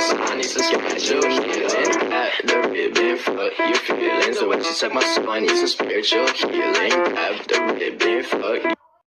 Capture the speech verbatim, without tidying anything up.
sign needs some spiritual healing. At the ribbon, fuck your feelings. The way she suck my soul, I need some spiritual healing. At the ribbon, fuck